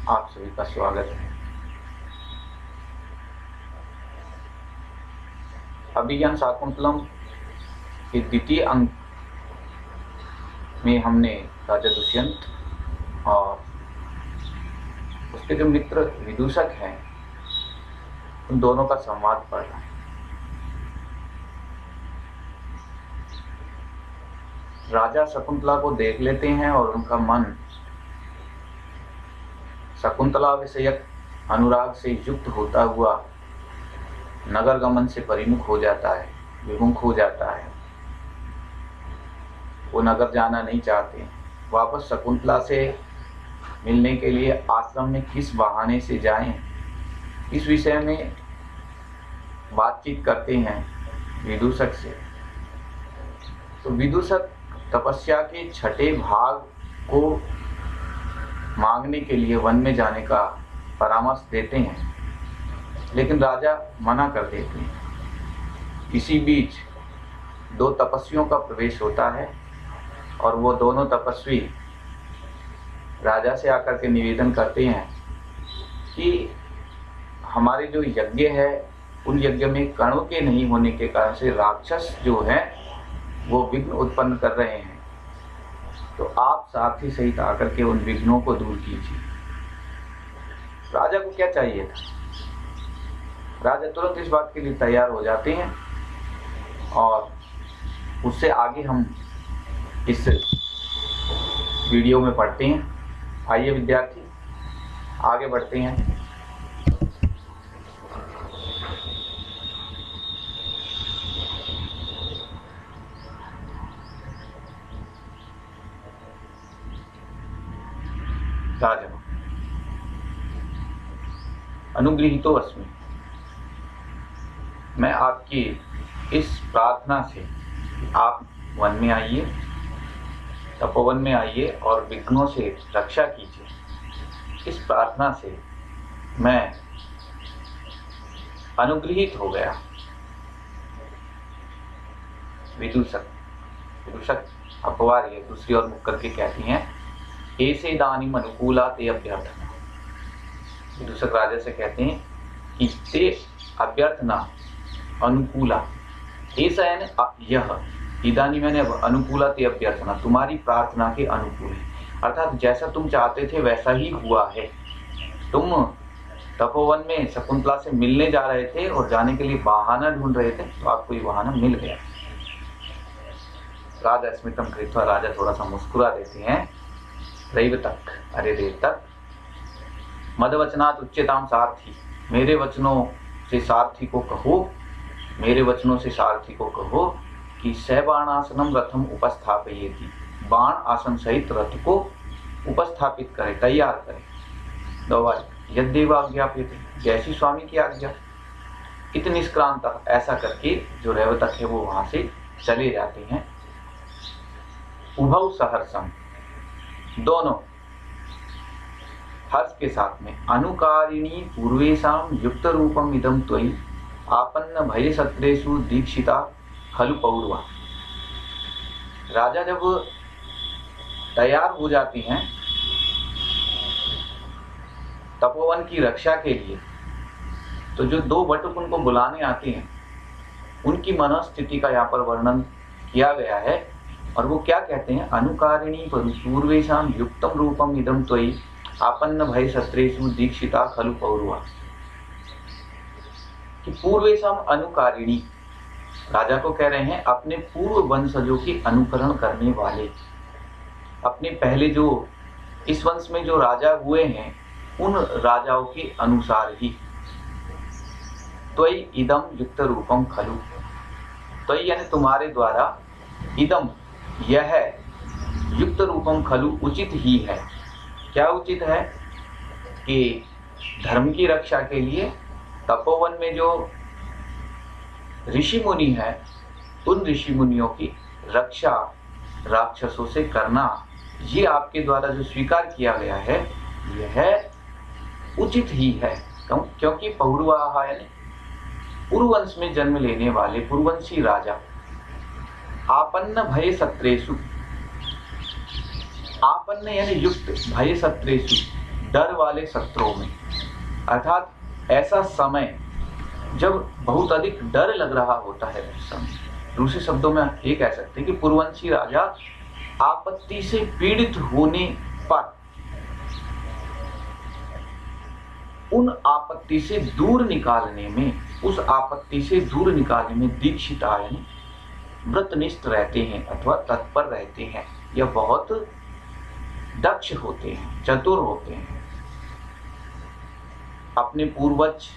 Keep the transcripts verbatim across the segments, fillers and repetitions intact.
आप सभी का स्वागत है। अभिज्ञान शाकुंतलम के द्वितीय अंक में हमने राजा दुष्यंत और उसके जो मित्र विदूषक हैं उन दोनों का संवाद पढ़ा है। राजा शकुंतला को देख लेते हैं और उनका मन शकुंतला विषयक अनुराग से युक्त होता हुआ नगर गमन से परिमुख हो जाता है, विमुख हो जाता है। वो नगर जाना नहीं चाहते। वापस शकुंतला से मिलने के लिए आश्रम में किस बहाने से जाएं, इस विषय में बातचीत करते हैं विदूषक से। तो विदूषक तपस्या के छठे भाग को मांगने के लिए वन में जाने का परामर्श देते हैं, लेकिन राजा मना कर देते हैं। इसी बीच दो तपस्वियों का प्रवेश होता है और वो दोनों तपस्वी राजा से आकर के निवेदन करते हैं कि हमारे जो यज्ञ है उन यज्ञ में कणों के नहीं होने के कारण से राक्षस जो हैं वो विघ्न उत्पन्न कर रहे हैं, तो आप साथी सहित आकर के उन विघ्नों को दूर कीजिए। राजा को क्या चाहिए था? राजा तुरंत इस बात के लिए तैयार हो जाते हैं और उससे आगे हम इस वीडियो में पढ़ते हैं। आइए विद्यार्थी आगे बढ़ते हैं। राजा अनुगृहीतो अस्मि, मैं आपकी इस प्रार्थना से आप वन में आइए, तपोवन में आइए और विघ्नों से रक्षा कीजिए, इस प्रार्थना से मैं अनुगृहीत हो गया। विदूषक विदूषक अपवार ये दूसरी ओर मुख करके कहती हैं, ऐसे दानी अनुकूला ते अभ्यर्थना। विदूषक राजा से कहते हैं कि ते अभ्यर्थना अनुकूला, ऐसा यानी यह इदानी मैंने अनुकूला ते अभ्यर्थना, तुम्हारी प्रार्थना के अनुकूल है। अर्थात जैसा तुम चाहते थे वैसा ही हुआ है। तुम तपोवन में शकुंतला से मिलने जा रहे थे और जाने के लिए बहाना ढूंढ रहे थे, तो आपको ये बहाना मिल गया। राजा स्मितम कृत्वा, राजा थोड़ा सा मुस्कुरा देते हैं। रैव तक, अरे देर तक, मदवचनात् उच्यताम सारथी, मेरे वचनों से सारथी को कहो, मेरे वचनों से सारथी को कहो कि सैबाणासनम रथम उपस्थापयेति, बाण आसन सहित रथ को उपस्थापित करे, तैयार करे। दो यद्देव आज्ञाप्यते, जैसी स्वामी की आज्ञा। इत निष्क्रांत, ऐसा करके जो रैवतक है वो वहां से चले जाते हैं। उभौ सहर्षम, दोनों हर्ष के साथ में, अनुकारिणी पूर्वेशाम युक्त रूपम इदम त्वयि आपन्न भय सत्रेषु दीक्षिता खलु पौरवा। राजा जब तैयार हो जाती हैं तपोवन की रक्षा के लिए, तो जो दो बटुक उनको बुलाने आते हैं उनकी मनोस्थिति का यहाँ पर वर्णन किया गया है। और वो क्या कहते हैं, अनुकारिणी पूर्वेशाम युक्तम रूपम इदम त्वयि आपन्न भय सत्रेषु दीक्षिता खलु पौरवा। कि पूर्वेशाम अनुकारिणी, राजा को कह रहे हैं अपने पूर्व वंशजों की अनुकरण करने वाले, अपने पहले जो इस वंश में जो राजा हुए हैं उन राजाओं के अनुसार ही। त्वयि इदम युक्त रूपम खलु, त्वयि यानी तुम्हारे द्वारा, इदम यह युक्त रूपम खलु उचित ही है। क्या उचित है? कि धर्म की रक्षा के लिए तपोवन में जो ऋषि मुनि है उन ऋषि मुनियों की रक्षा राक्षसों से करना, ये आपके द्वारा जो स्वीकार किया गया है यह उचित ही है। क्यों? क्योंकि पौरवाह यानी पूर्ववंश में जन्म लेने वाले पूर्ववंशी राजा, आपन्न भय सत्रेषु, आपन्न यानी युक्त, भय सत्रेषु डर वाले सत्रों में, अर्थात ऐसा समय जब बहुत अधिक डर लग रहा होता है उस समय। दूसरे शब्दों में ये कह सकते हैं कि पूर्ववंशी राजा आपत्ति से पीड़ित होने पर उन आपत्ति से दूर निकालने में उस आपत्ति से दूर निकालने में दीक्षिता यानी व्रतनिष्ठ रहते हैं अथवा तत्पर रहते हैं, या बहुत दक्ष होते हैं, चतुर होते हैं। अपने पूर्वज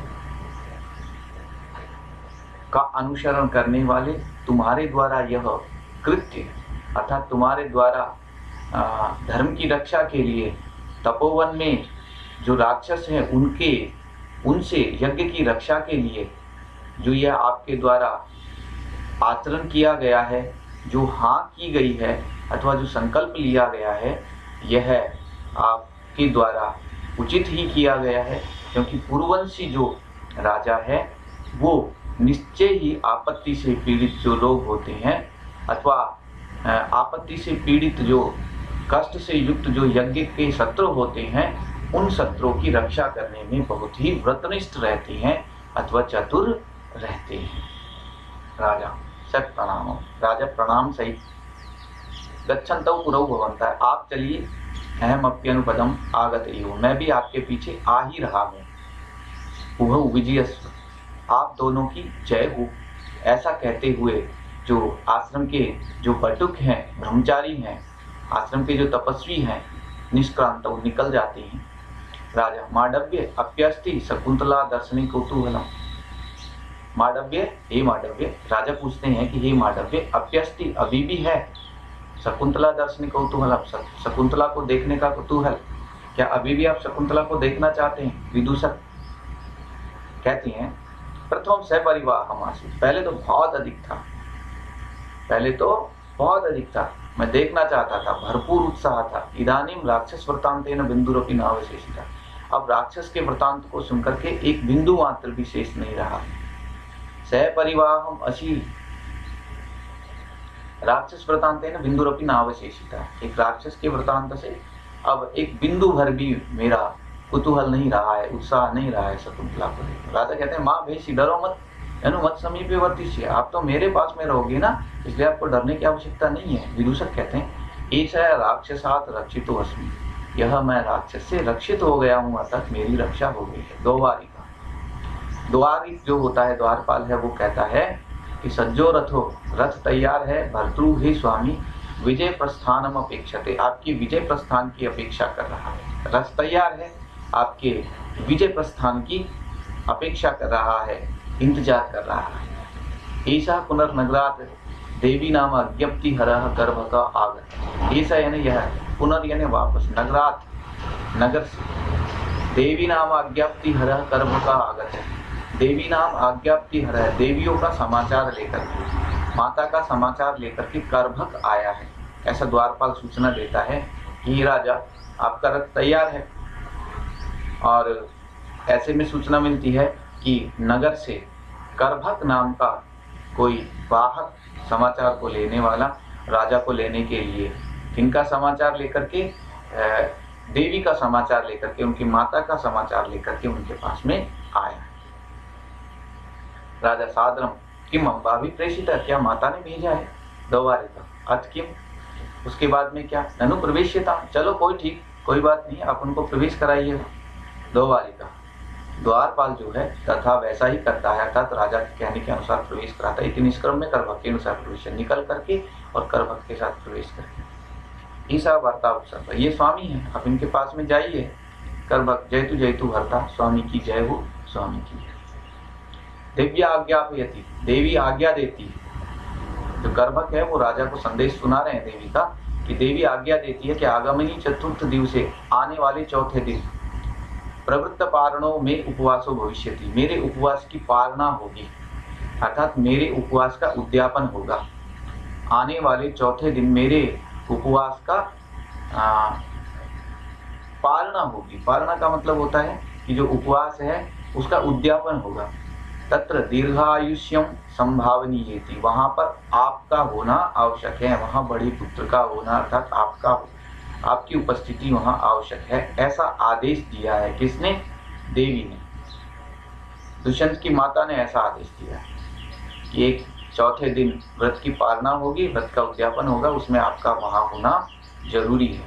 का अनुसरण करने वाले तुम्हारे द्वारा यह कृत्य अर्थात तुम्हारे द्वारा धर्म की रक्षा के लिए तपोवन में जो राक्षस हैं उनके उनसे यज्ञ की रक्षा के लिए जो यह आपके द्वारा आचरण किया गया है, जो हाँ की गई है अथवा जो संकल्प लिया गया है, यह आपके द्वारा उचित ही किया गया है, क्योंकि पूर्ववंशी जो राजा है वो निश्चय ही आपत्ति से पीड़ित जो लोग होते हैं अथवा आपत्ति से पीड़ित जो कष्ट से युक्त जो यज्ञ के शत्रु होते हैं, उन शत्रुओं की रक्षा करने में बहुत ही व्रतनिष्ठ रहते हैं अथवा चतुर रहते हैं। राजा सत प्रणाम, राजा प्रणाम सहित गच्छन्तौ पुरौ भवन्तः, आप चलिए, अहम अप्यनुपदम आगत एव, मैं भी आपके पीछे आ ही रहा हूँ। उभौ विजयस्व, आप दोनों की जय हो। ऐसा कहते हुए जो आश्रम के जो बटुक हैं, ब्रह्मचारी हैं, आश्रम के जो तपस्वी हैं, निष्क्रांत निकल जाते हैं। राजा मांडव्य अप्यस्ति शकुंतला दर्शनी कौतूहलम, मांडव्य हे मांडव्य, राजा पूछते हैं कि हे मांडव्य अप्यस्ति अभी भी है शकुंतला दर्शनी कौतूहलम, शकुंतला को देखने का कौतूहल, क्या अभी भी आप शकुंतला को देखना चाहते हैं? विदूषक कहती हैं प्रथम सपरिवाह हमासी, पहले तो बहुत अधिक था, पहले तो बहुत अधिक था, मैं देखना चाहता था, भरपूर उत्साह था। इदानीम राक्षस वृत्तांतेन बिंदुरपि नावशेषिता, अब राक्षस के वृत्तांत को सुनकर के एक बिंदु मात्र भी शेष नहीं रहा। सपरिवाहम अशी, राक्षस वृत्तांतेन बिंदुरपि नावशेषिता, एक राक्षस के वृत्तांत से अब एक बिंदु भर भी मेरा कुतूहल नहीं रहा है, उत्साह नहीं रहा है शकुंतला को देखकर। राजा कहते हैं माँ भेषी, डरो मत, यानी मत समीपे वर्तिष्य, आप तो मेरे पास में रहोगे ना, इसलिए आपको डरने की आवश्यकता नहीं है। विदूषक कहते हैं ऐसा राक्षसात रक्षितो अस्मि, यह मैं राक्षस से रक्षित हो गया हूँ, अर्थात मेरी रक्षा हो गई है। द्वारिका, द्वारिक जो होता है द्वारपाल है, वो कहता है कि सज्जो रथो, रथ तैयार है, भर्तृ हे स्वामी विजय प्रस्थानम अपेक्षते, आपकी विजय प्रस्थान की अपेक्षा कर रहा है। रथ तैयार है, आपके विजय प्रस्थान की अपेक्षा कर रहा है, इंतजार कर रहा है। ऐसा पुनर्नगरात देवी नाम अज्ञप्ति हरह गर्भ का आगत, ऐसा यानी यह, पुनर् यानी वापस, नगरात नगर से, देवी नाम अज्ञप्ति हरह गर्भ का आगत है, देवी नाम अज्ञप्ति हरह, देवियों का समाचार लेकर के, माता का समाचार लेकर के गर्भक आया है। ऐसा द्वारपाल सूचना देता है कि राजा आपका रथ तैयार है, और ऐसे में सूचना मिलती है कि नगर से करभक नाम का कोई वाहक समाचार को लेने वाला राजा को लेने के लिए, किनका समाचार लेकर के? देवी का समाचार लेकर के, उनकी माता का समाचार लेकर के उनके पास में आया। राजा सादरम किम अम्बा भी प्रेषित, क्या माता ने भेजा है? द्वारिका अथ किम, उसके बाद में क्या? ननु प्रवेश्यता, चलो कोई ठीक, कोई बात नहीं, आप उनको प्रवेश कराइए। द्वारिका, द्वारपाल जो है तथा वैसा ही करता है, अर्थात राजा के कहने के अनुसार प्रवेश कराता है। इतनी निष्क्रम में करभक के अनुसार प्रवेश, निकल करके और करभक के साथ प्रवेश करके। ईसा वार्ता अवसर, ये स्वामी है, आप इनके पास में जाइए। करभक जयतु जयतु भरता, स्वामी की जय हो, स्वामी की जय। दिव्या आज्ञापयति, देवी आज्ञा देती है। जो करभक है वो राजा को संदेश सुना रहे हैं देवी का, कि देवी आज्ञा देती है कि आगामी चतुर्थ दिवसे, आने वाले चौथे दिन, प्रवृत्त पारणों में उपवासो भविष्यति, मेरे उपवास की पालना होगी, अर्थात मेरे उपवास का उद्यापन होगा। आने वाले चौथे दिन मेरे उपवास का आ, पालना होगी। पालना का मतलब होता है कि जो उपवास है उसका उद्यापन होगा। तत्र दीर्घायुष्यम संभावनीयेति, वहां पर आपका होना आवश्यक है, वहां बड़े पुत्र का होना अर्थात आपका आपकी उपस्थिति वहां आवश्यक है, ऐसा आदेश दिया है। किसने? देवी ने, दुष्यंत की माता ने ऐसा आदेश दिया है कि एक चौथे दिन व्रत की पालना होगी, व्रत का उद्यापन होगा, उसमें आपका वहां होना जरूरी है।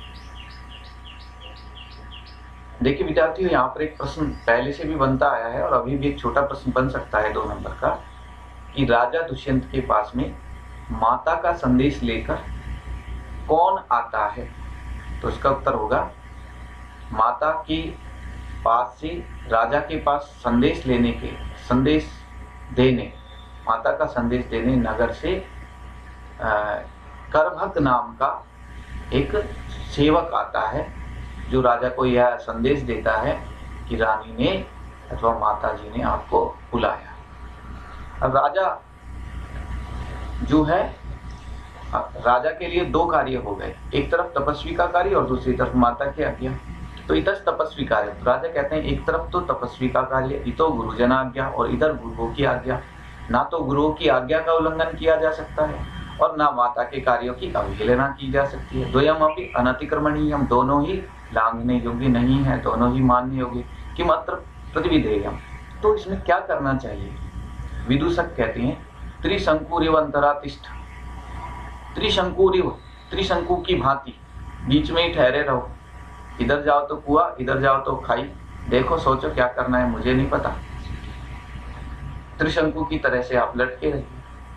देखिए विद्यार्थियों, यहाँ पर एक प्रश्न पहले से भी बनता आया है और अभी भी एक छोटा प्रश्न बन सकता है दो नंबर का, कि राजा दुष्यंत के पास में माता का संदेश लेकर कौन आता है? तो इसका उत्तर होगा, माता के पास से राजा के पास संदेश लेने के संदेश देने माता का संदेश देने नगर से करभक नाम का एक सेवक आता है, जो राजा को यह संदेश देता है कि रानी ने अथवा माता जी ने आपको बुलाया। अब राजा जो है, राजा के लिए दो कार्य हो गए, एक तरफ तपस्वी का कार्य और दूसरी तरफ माता की आज्ञा। तो इधर तपस्वी कार्य, तो राजा कहते हैं एक तरफ तो तपस्वी का कार्य, इतो गुरुजन आज्ञा, और इधर गुरुओं की आज्ञा। ना तो गुरुओं की आज्ञा का उल्लंघन किया जा सकता है और ना माता के कार्यों की अवहेलना की जा सकती है। द्वयम अपि अनतिक्रमणीयम, दोनों ही लांघने योग्य नहीं है, दोनों ही मान्य योग्य। किमत्र प्रतिविधेयम, तो इसमें क्या करना चाहिए? विदूषक कहते हैं त्रिशंकुरिव अंतरातिष्ठ, त्रिशंकुरिव, त्रिशंकु की भांति बीच में ही ठहरे रहो। इधर जाओ तो कुआं, इधर जाओ तो खाई, देखो सोचो क्या करना है, मुझे नहीं पता। त्रिशंकु की तरह से आप लटके रहिए।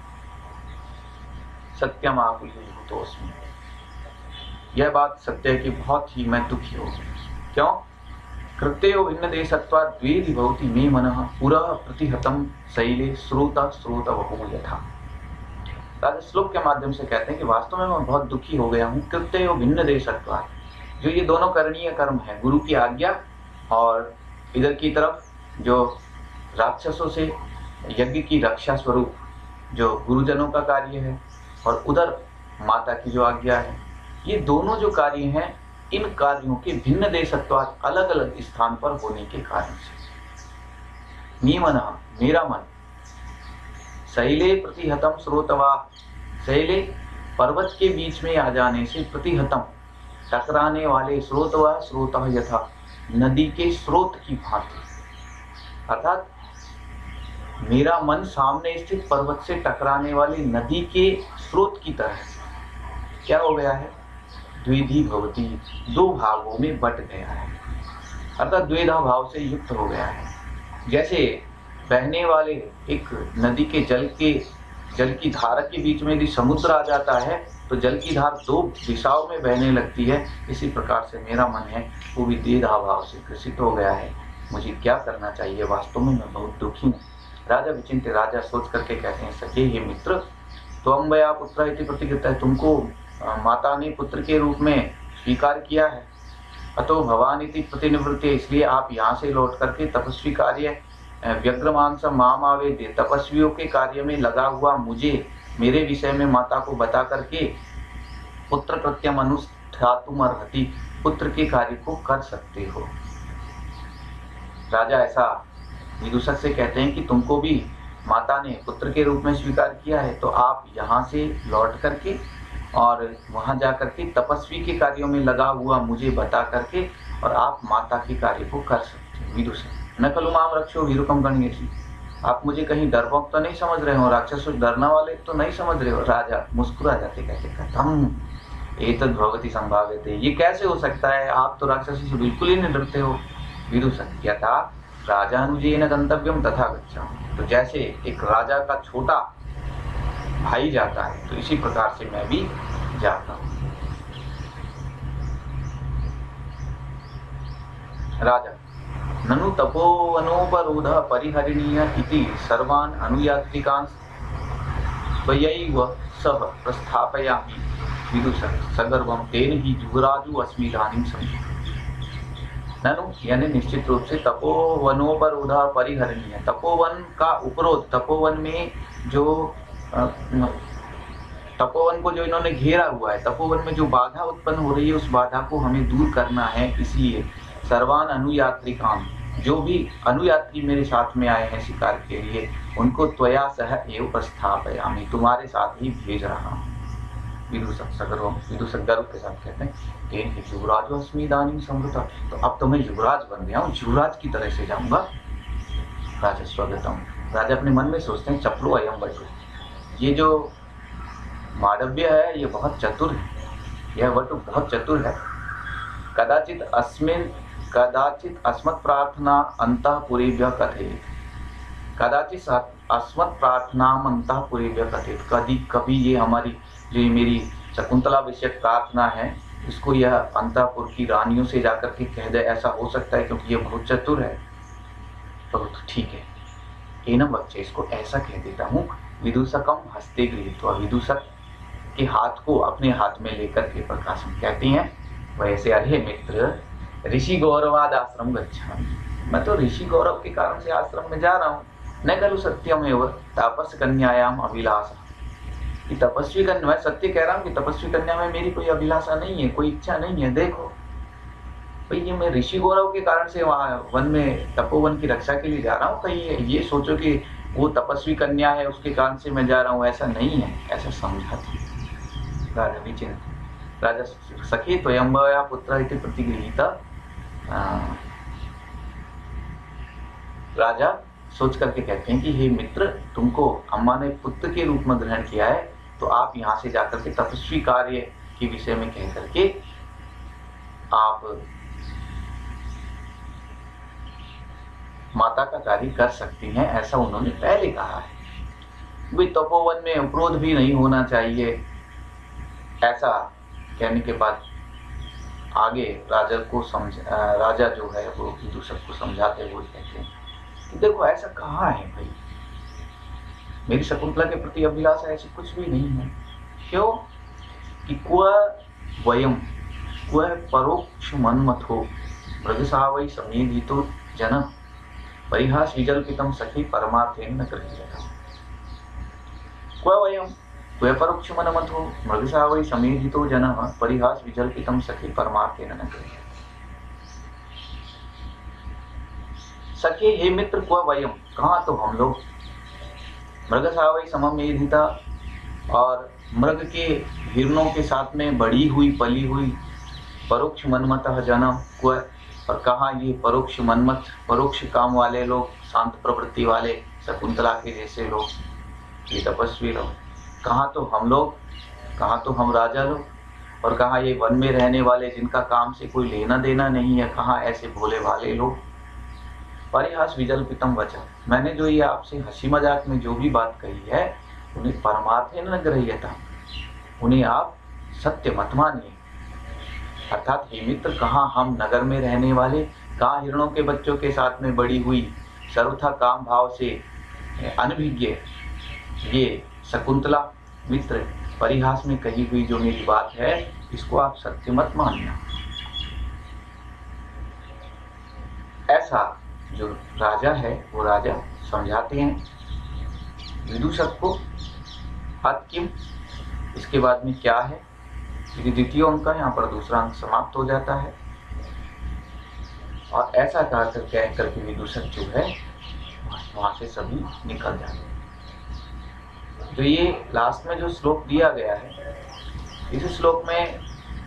सत्यम आकुलितोस्मि, यह बात सत्य है कि बहुत ही मैं दुखी हो गया। क्यों? कृत्यो भिन्न देशत्वात् द्वेधि भवति मे मनः पुरः प्रतिहतं शैले श्रोत श्रोत वपुः यथा। राजा श्लोक के माध्यम से कहते हैं कि वास्तव में मैं बहुत दुखी हो गया हूँ। कृत्यो भिन्न देशत्वात्, जो ये दोनों करणीय कर्म है, गुरु की आज्ञा और इधर की तरफ जो राक्षसों से यज्ञ की रक्षा स्वरूप जो गुरुजनों का कार्य है, और उधर माता की जो आज्ञा है, ये दोनों जो कार्य हैं, इन कार्यों के भिन्न देशत्वात्, अलग अलग स्थान पर होने के कारण से मी मनः, मेरा मन, शैले प्रतिहतम स्रोतवा, शैले पर्वत के बीच में आ जाने से, प्रतिहतम टकराने वाले, स्रोतवा स्रोतः यथा, नदी के स्रोत की भांति, अर्थात मेरा मन सामने स्थित पर्वत से टकराने वाली नदी के स्रोत की तरह क्या हो गया है? द्विधि भवति, दो भागों में बट गया है, अर्थात द्वेधा भाव से युक्त हो गया है। जैसे बहने वाले एक नदी के जल के जल की धारा के बीच में यदि समुद्र आ जाता है तो जल की धार दो दिशाओं में बहने लगती है, इसी प्रकार से मेरा मन है वो भी द्वेधा भाव से ग्रसित हो गया है। मुझे क्या करना चाहिए? वास्तव में मैं बहुत दुखी हूँ। राजा विचिंत, राजा सोच करके कहते हैं, सखे हे मित्र, त्वं वया पुत्र इति प्रतिकृत है, तुमको माता ने पुत्र के रूप में स्वीकार किया है। अतो भवान इति प्रतिनिवृत्ति, इसलिए आप यहाँ से लौट करके तपस्वी कार्य व्यग्रमांस माम आवेद्य, तपस्वियों के कार्य में लगा हुआ मुझे, मेरे विषय में माता को बता करके पुत्र कृत्यम अनुष्ठातुम अर्हति, पुत्र के कार्य को कर सकते हो। राजा ऐसा विदूषक से कहते हैं कि तुमको भी माता ने पुत्र के रूप में स्वीकार किया है, तो आप यहाँ से लौट करके और वहां जा करके तपस्वी के कार्यों में लगा हुआ मुझे बता करके और आप माता के कार्य को कर सकते हो। विदूषक, न खलु माम रक्षो वीरुकम गणयसि, आप मुझे कहीं डरपोक तो नहीं समझ रहे हो, राक्षसों डरना वाले तो नहीं समझ रहे हो? राजा मुस्कुरा जाते कहते, कथम एतद् भवति संभाव्यते, ये कैसे हो सकता है? आप तो राक्षसों से बिल्कुल ही नहीं डरते हो। विदूषक, यथा राजानुजेन गंतव्यम तथा गच्छामि, तो जैसे एक राजा का छोटा भाई जाता है तो इसी प्रकार से मैं भी जाता हूँ। राजा, ननु तपोवनोपरोध परिहरणीय इति सर्वान् अनुयात्रिकान् त्वयैव सह प्रस्थापयामि। विदूषक, सगर्वं तेन ही युवराजु अस्मि इदानीं समझो। ननु यानी निश्चित रूप से तपोवनोपरोध परिहरणीय, तपोवन का उपरोध, तपोवन में जो तपोवन को जो इन्होंने घेरा हुआ है, तपोवन में जो बाधा उत्पन्न हो रही है, उस बाधा को हमें दूर करना है। इसलिए सर्वान अनुयात्रिकान, जो भी अनुयात्री मेरे साथ में आए हैं शिकार के लिए, उनको त्वया सह एव प्रस्थापयामि, तुम्हारे साथ ही भेज रहा हूँ। विदूषक सगर्व, विदूषक गर्व के साथ कहते हैं, तेन हि युवराजो अस्मि इदानीं संवृता, तो अब तो मैं युवराज बन गया हूँ, युवराज की तरह से जाऊंगा। राजा स्वागतम, राजा अपने मन में सोचते हैं चपलो अयम वटु, ये जो मांडव्य है ये बहुत चतुर है, यह वटु बहुत चतुर है। कदाचित अस्मिन कदाचित अस्मत् प्रार्थना अंतःपुरेभ्यः कथयेत्, कदाचित अस्मत् प्रार्थना अंतःपुरेभ्यः कथयेत्, कभी कभी ये हमारी जो ये मेरी शकुंतला विषयक प्रार्थना है इसको यह अंतःपुर की रानियों से जाकर के कह दे, ऐसा हो सकता है क्योंकि ये बहुत चतुर है। तो ठीक है, एनम बच्चे इसको ऐसा कह देता हूँ। विदूषकम हस्ते गृहीत्वा, विदूषक के हाथ को अपने हाथ में लेकर के प्रकाशन कहती हैं वैसे अरे मित्र ऋषि गौरवाद आश्रम गच्छामि, मैं तो ऋषि गौरव के कारण से आश्रम में जा रहा हूँ। न खलु सत्यमेव तापस कन्यायाम अभिलाषा, कि तपस्वी कन्या, मैं सत्य कह रहा हूँ कि तपस्वी कन्या में मेरी कोई अभिलाषा नहीं है, कोई इच्छा नहीं है। देखो भाई ये मैं ऋषि गौरव के कारण से वहाँ वन में तपोवन की रक्षा के लिए जा रहा हूँ, कहीं ये सोचो कि वो तपस्वी कन्या है उसके कारण से मैं जा रहा हूँ, ऐसा नहीं है, ऐसा समझाती राजा विचिंत। राजा सखी त्वयंबया पुत्र इति प्रतिगृहीता, राजा सोच करके कहते हैं कि हे मित्र, तुमको अम्मा ने पुत्र के रूप में ग्रहण किया है, तो आप यहाँ से जाकर के तपस्वी कार्य के विषय में कह करके आप माता का कार्य कर सकती हैं, ऐसा उन्होंने पहले कहा है। भाई तपोवन में उपरोध भी नहीं होना चाहिए, ऐसा कहने के बाद आगे राजा को समझ राजा जो है वो विदूषक को समझाते हुए कहते हैं कि देखो ऐसा कहाँ है भाई, मेरी शकुंतला के प्रति अभिलाषा ऐसी कुछ भी नहीं है। क्यों कि क्व वयम क्व परोक्ष मन्मथो मृगसावै समेधितो जन परिहास विजल्पितम सखी परमार्थेन न गृह्यते, क्व वयम क्व परोक्ष मन्मथो मृगसावै समेधितो जन परिहास विजल्पितम सखी परमार्थेन न गृह्यते। सखी हे मित्र, क्व वयम कहाँ तो हम लोग, मृगसावै सममेधिता और मृग के हिरणों के साथ में बढ़ी हुई पली हुई, परोक्ष मनमतः जन क्व, और कहाँ ये परोक्ष मनमत परोक्ष काम वाले लोग, शांत प्रवृत्ति वाले शकुंतला के जैसे लोग, ये तपस्वी लोग, कहाँ तो हम लोग, कहाँ तो हम राजा लोग, और कहाँ ये वन में रहने वाले जिनका काम से कोई लेना देना नहीं है, कहाँ ऐसे भोले भाले लोग। परिहास विजल्पितम वचन, मैंने जो ये आपसे हंसी मजाक में जो भी बात कही है उन्हें परमार्थेन न गृह्यता, उन्हें आप सत्य मत मानिए। अर्थात हे मित्र, कहाँ हम नगर में रहने वाले, कहाँ हिरणों के बच्चों के साथ में बड़ी हुई सर्वथा काम भाव से अनभिज्ञ ये शकुंतला, मित्र परिहास में कही हुई जो मेरी बात है इसको आप सत्य मत मानना। ऐसा जो राजा है वो राजा समझाते हैं विदूषक को। अत किम, इसके बाद में क्या है, क्योंकि द्वितीय अंक का यहाँ पर दूसरा अंक समाप्त हो जाता है। और ऐसा कहकर कह करके विदूषक जो है वहां से सभी निकल जाते हैं। जो ये लास्ट में जो श्लोक दिया गया है, इस श्लोक में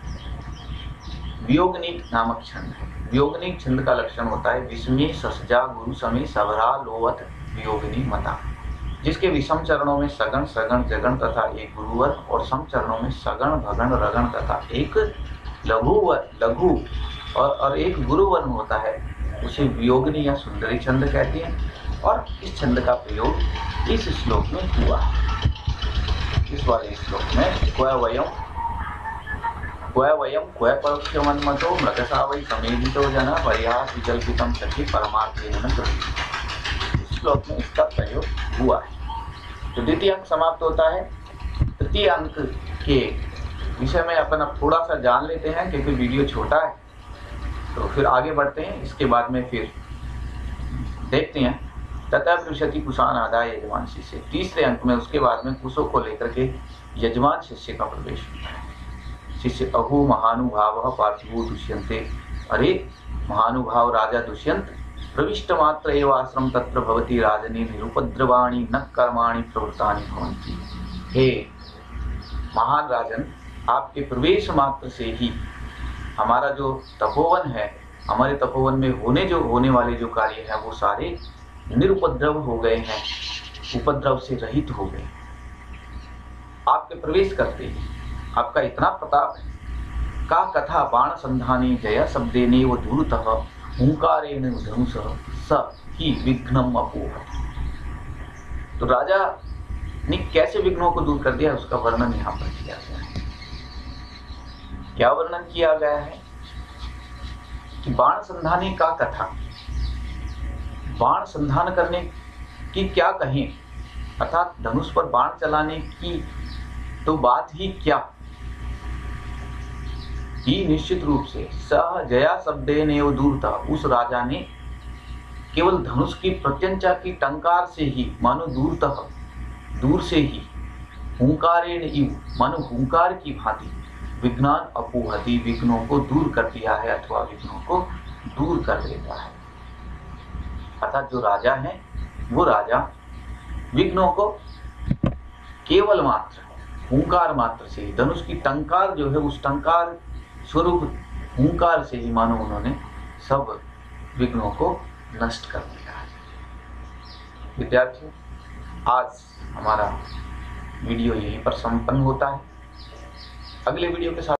वियोगनीक नामक छंद है। वियोगनीक छंद का लक्षण होता है विस्मय ससजा गुरु समी सबरा लोवत वियोगिनी मता, जिसके विषम चरणों में सगण सगण जगण तथा एक गुरुवर, और सम चरणों में सगण भगण रगण तथा एक लघुवर लघु और, और एक गुरुवन होता है, उसे वियोगिनी या सुंदरी छंद कहते हैं। और इस छंद का प्रयोग इस श्लोक में हुआ है। इस वाले श्लोक में क्व वयम क्व वयम क्व परोक्ष मन्मथो मृगसावै समेधितो जन परिहास विजल्पितम सखी परमार्थेन न गृह्यते, इस श्लोक में इसका प्रयोग हुआ है। तो द्वितीय अंक समाप्त होता है। तृतीय अंक के विषय में अपन अब थोड़ा सा जान लेते हैं क्योंकि वीडियो छोटा है, तो फिर आगे बढ़ते हैं। इसके बाद में फिर देखते हैं तथा पृषति कुशान आदाय यजमान शिष्य। तीसरे अंक में उसके बाद में कुशों को लेकर के यजमान शिष्य का प्रवेश होता है। शिष्य अहो महानुभाव पार्थिवो दुष्यन्ते, अरे महानुभाव राजा दुष्यंत, प्रविष्ट मात्र एव आश्रम तत्र भवति राजनी निरुपद्रवाणी न कर्माणि प्रवृत्तानि भवन्ति। हे महान राजन, आपके प्रवेश मात्र से ही हमारा जो तपोवन है, हमारे तपोवन में होने जो होने वाले जो कार्य हैं वो सारे निरुपद्रव हो गए हैं, उपद्रव से रहित हो गए। आपके प्रवेश करते ही आपका इतना प्रताप है। का कथा बाण संधानी जया शब्देने व दूरतः हुंकारेण धनुष स ही विघ्नम अपोहति। तो राजा ने कैसे विघ्नों को दूर कर दिया उसका वर्णन यहाँ पर किया गया है। क्या वर्णन किया गया है कि बाण संधानी का कथा, बाण संधान करने की क्या कहें, अर्थात धनुष पर बाण चलाने की तो बात ही क्या, ही निश्चित रूप से सह जया शब्देन एव दूरता, उस राजा ने केवल धनुष की प्रत्यंचा की टंकार से ही, मानो दूरतः दूर से ही, हुंकारेण इव मानो हुंकार की भांति, विघ्नान अपोहति विघ्नों को दूर कर दिया है अथवा विघ्नों को दूर कर देता है। अर्थात जो राजा है वो राजा विघ्नों को केवल मात्र हुंकार मात्र से ही, धनुष की टंकार जो है उस टंकार स्वरूप हुंकार से ही मानो उन्होंने सब विघ्नों को नष्ट कर दिया है। विद्यार्थियों, आज हमारा वीडियो यहीं पर संपन्न होता है। अगले वीडियो के साथ